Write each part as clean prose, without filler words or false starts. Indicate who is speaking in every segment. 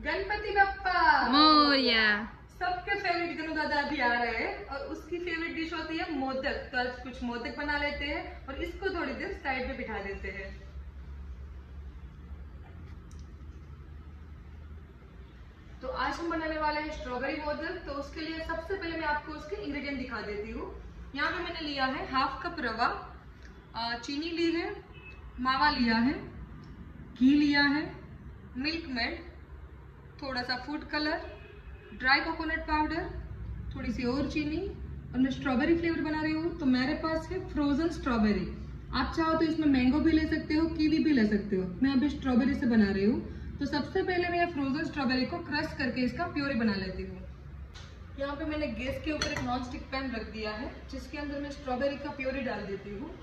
Speaker 1: गणपति बप्पा
Speaker 2: मोरया।
Speaker 1: सबके फेवरेट गणू दादा अभी आ रहे हैं और उसकी फेवरेट डिश होती है मोदक। तो आज कुछ मोदक बना लेते हैं और इसको थोड़ी देर साइड पे बिठा देते हैं। तो आज हम बनाने वाले हैं स्ट्रॉबेरी मोदक। तो उसके लिए सबसे पहले मैं आपको उसके इंग्रेडिएंट दिखा देती हूँ। यहाँ पे मैंने लिया है 1/2 कप रवा, चीनी ली है, मावा लिया है, घी लिया है, मिल्क मेड, थोड़ा सा food colour, dry coconut powder, थोड़ी सी और चीनी। और मैं स्ट्रॉबेरी फ्लेवर बना रही हूँ तो मेरे पास है फ्रोजन स्ट्रॉबेरी। आप चाहो तो इसमें मैंगो भी ले सकते हो, कीवी भी ले सकते हो। मैं अभी स्ट्रॉबेरी से बना रही हूँ। तो सबसे पहले मैं फ्रोजन स्ट्रॉबेरी को क्रश करके इसका प्योरी बना लेती हूँ। यहाँ पे मैंने गैस के ऊपर एक नॉन स्टिक पैन रख दिया है जिसके अंदर मैं स्ट्रॉबेरी का प्योरी डाल देती हूँ।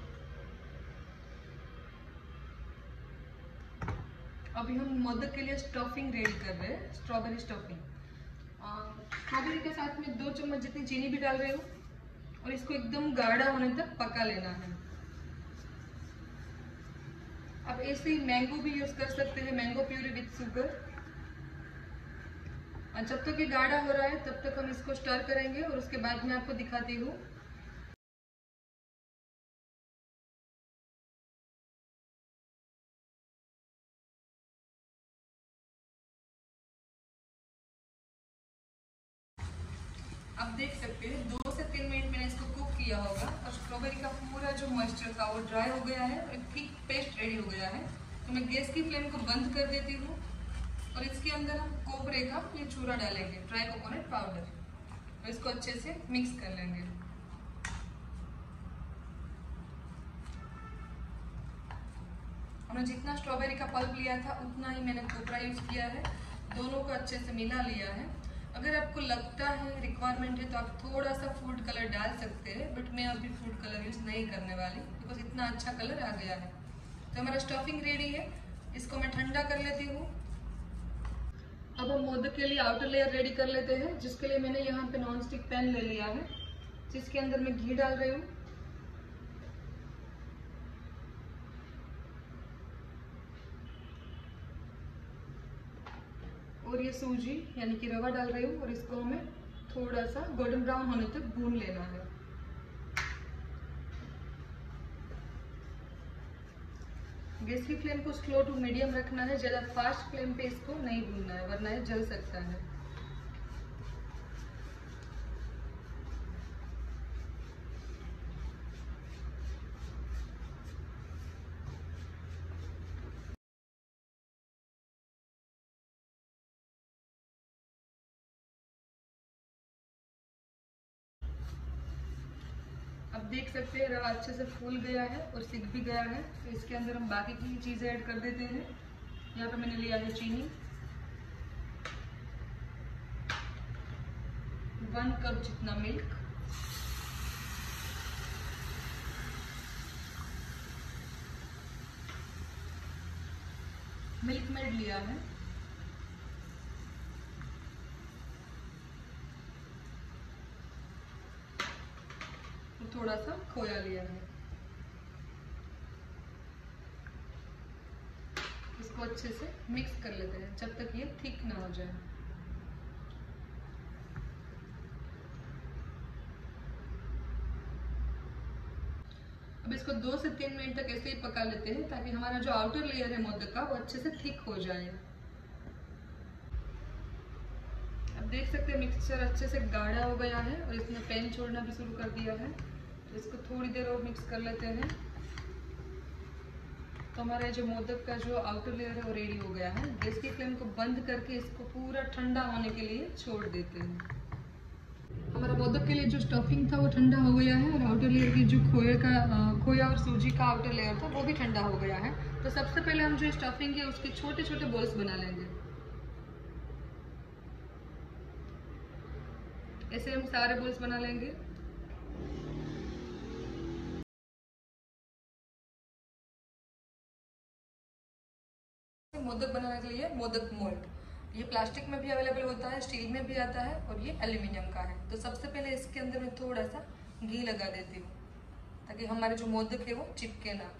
Speaker 1: अभी हम मोदक के लिए स्टफिंग रेडी कर रहे हैं, स्ट्रॉबेरी स्टफिंग। स्ट्रॉबेरी के साथ में 2 चम्मच जितनी चीनी भी डाल रही हूँ और इसको एकदम गाढ़ा होने तक पका लेना है। अब ऐसे ही मैंगो भी यूज कर सकते हैं, मैंगो प्यूरी विद शुगर। और जब तक ये गाढ़ा हो रहा है तब तक हम इसको स्टर करेंगे और उसके बाद मैं आपको दिखाती हूँ। आप देख सकते हैं 2 से 3 मिनट मैंने इसको कुक किया होगा और स्ट्रॉबेरी का पूरा जो मॉइस्चर था वो ड्राई हो गया है और एक थिक पेस्ट रेडी हो गया है। तो मैं गैस की फ्लेम को बंद कर देती हूँ और इसके अंदर हम कोपरे का ये चूरा डालेंगे, ड्राई कोकोनट पाउडर, और इसको अच्छे से मिक्स कर लेंगे। हमने जितना स्ट्रॉबेरी का पल्प लिया था उतना ही मैंने कोपरा यूज किया है। दोनों को अच्छे से मिला लिया है। अगर आपको लगता है रिक्वायरमेंट है तो आप थोड़ा सा फूड कलर डाल सकते हैं, बट मैं अभी फूड कलर यूज नहीं करने वाली बिकॉज इतना अच्छा कलर आ गया है। तो हमारा स्टफिंग रेडी है, इसको मैं ठंडा कर लेती हूँ। अब हम मोदक के लिए आउटर लेयर रेडी कर लेते हैं, जिसके लिए मैंने यहाँ पे नॉन स्टिक पैन ले लिया है जिसके अंदर मैं घी डाल रही हूँ। और ये सूजी यानी कि रवा डाल रही हूँ और इसको हमें थोड़ा सा गोल्डन ब्राउन होने तक भून लेना है। गैस की फ्लेम को स्लो टू मीडियम रखना है, ज्यादा फास्ट फ्लेम पे इसको नहीं भूनना है वरना ये जल सकता है। अब देख सकते हैं रवा अच्छे से फूल गया है और सिक भी गया है। तो इसके अंदर हम बाकी की चीजें ऐड कर देते हैं। यहाँ पे मैंने लिया है चीनी, 1 कप जितना मिल्क, मिल्क मेड लिया है, और थोड़ा सा खोया लिया है। इसको अच्छे से मिक्स कर लेते हैं जब तक ये थिक ना हो जाए। अब इसको 2 से 3 मिनट तक ऐसे ही पका लेते हैं ताकि हमारा जो आउटर लेयर है मोदक का वो अच्छे से थिक हो जाए। अब देख सकते हैं मिक्सचर अच्छे से गाढ़ा हो गया है और इसने पैन छोड़ना भी शुरू कर दिया है। तो इसको थोड़ी देर और मिक्स कर लेते हैं। तो हमारा जो मोदक का जो आउटर लेयर है वो रेडी हो गया है। गैस की फ्लेम को बंद करके इसको पूरा ठंडा होने के लिए छोड़ देते हैं। हमारा मोदक के लिए जो स्टफिंग था वो ठंडा हो गया है और आउटर लेयर की जो खोया और सूजी का आउटर लेयर था वो भी ठंडा हो गया है। तो सबसे पहले हम जो स्टफिंग है उसके छोटे छोटे बॉल्स बना लेंगे। ऐसे हम सारे बॉल्स बना लेंगे। मोदक बनाने के लिए मोदक मोल्ड, ये प्लास्टिक में भी अवेलेबल होता है, स्टील में भी आता है और ये एल्यूमिनियम का है। तो सबसे पहले इसके अंदर मैं थोड़ा सा घी लगा देती हूँ ताकि हमारे जो मोदक है वो चिपके ना।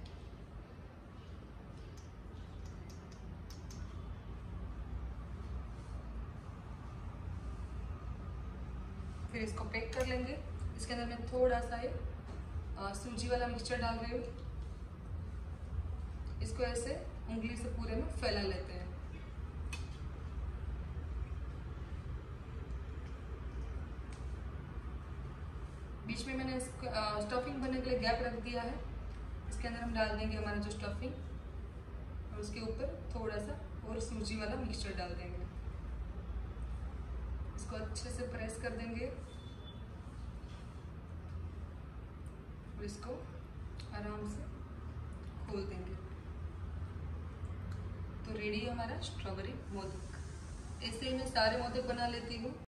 Speaker 1: फिर इसको पैक कर लेंगे। इसके अंदर मैं थोड़ा सा ये सूजी वाला मिक्सचर डाल रही हूँ। इसको ऐसे उंगली से पूरे में फैला लेते हैं। बीच में मैंने इसको स्टफिंग बनने के लिए गैप रख दिया है। इसके अंदर हम डाल देंगे हमारा जो स्टफिंग, और उसके ऊपर थोड़ा सा और सूजी वाला मिक्सचर डाल देंगे। इसको अच्छे से प्रेस कर देंगे और इसको आराम से खोल देंगे। तो रेडी है हमारा स्ट्रॉबेरी मोदक। ऐसे ही मैं सारे मोदक बना लेती हूँ।